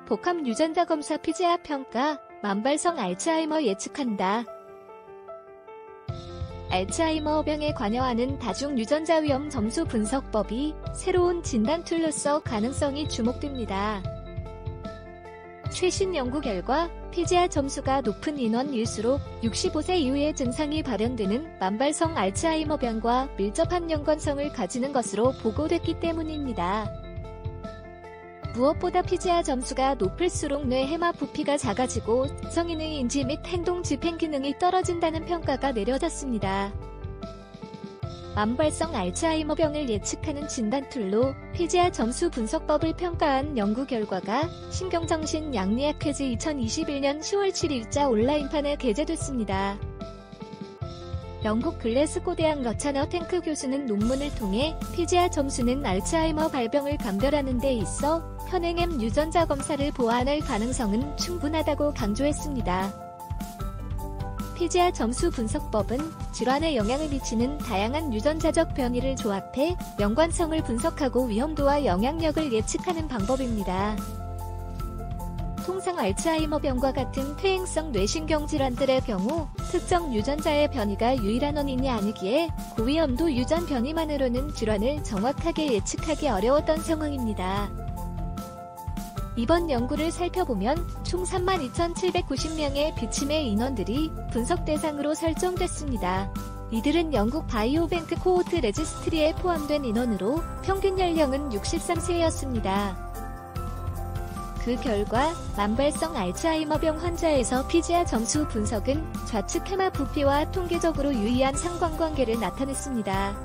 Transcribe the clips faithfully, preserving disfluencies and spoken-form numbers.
복합 유전자 검사 피지아 평가, 만발성 알츠하이머 예측한다. 알츠하이머병에 관여하는 다중 유전자 위험 점수 분석법이 새로운 진단 툴로서 가능성이 주목됩니다. 최신 연구 결과 피지아 점수가 높은 인원일수록 육십오 세 이후에 증상이 발현되는 만발성 알츠하이머병과 밀접한 연관성을 가지는 것으로 보고됐기 때문입니다. 무엇보다 피지아 점수가 높을수록 뇌 해마 부피가 작아지고 성인의 인지 및 행동 집행 기능이 떨어진다는 평가가 내려졌습니다. 만발성 알츠하이머병을 예측하는 진단 툴로 피지아 점수 분석법을 평가한 연구 결과가 신경정신 양리학 퀴즈 이천이십일 년 시월 칠일자 온라인판에 게재됐습니다. 영국 글래스고 대학 러차너 탱크 교수는 논문을 통해 피지아 점수는 알츠하이머 발병을 감별하는 데 있어 현행 M 유전자 검사를 보완할 가능성은 충분하다고 강조했습니다. 피지아 점수 분석법은 질환에 영향을 미치는 다양한 유전자적 변이를 조합해 연관성을 분석하고 위험도와 영향력을 예측하는 방법입니다. 통상 알츠하이머병과 같은 퇴행성 뇌신경 질환들의 경우 특정 유전자의 변이가 유일한 원인이 아니기에 고위험도 유전 변이만으로는 질환을 정확하게 예측하기 어려웠던 상황입니다. 이번 연구를 살펴보면 총 삼만 이천칠백구십 명의 비치매 인원들이 분석 대상으로 설정됐습니다. 이들은 영국 바이오뱅크 코호트 레지스트리에 포함된 인원으로 평균 연령은 육십삼 세였습니다. 그 결과 만발성 알츠하이머병 환자에서 피지아 점수 분석은 좌측 해마 부피와 통계적으로 유의한 상관관계를 나타냈습니다.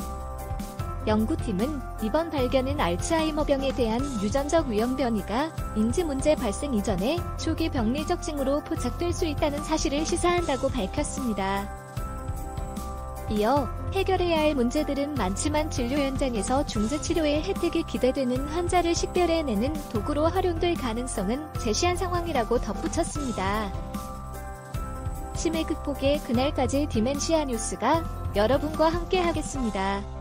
연구팀은 이번 발견은 알츠하이머병에 대한 유전적 위험 변이가 인지 문제 발생 이전에 초기 병리적 징후로 포착될 수 있다는 사실을 시사한다고 밝혔습니다. 이어 해결해야 할 문제들은 많지만 진료 현장에서 중재 치료의 혜택이 기대되는 환자를 식별해내는 도구로 활용될 가능성은 제시한 상황이라고 덧붙였습니다. 치매 극복의 그날까지 디멘시아 뉴스가 여러분과 함께하겠습니다.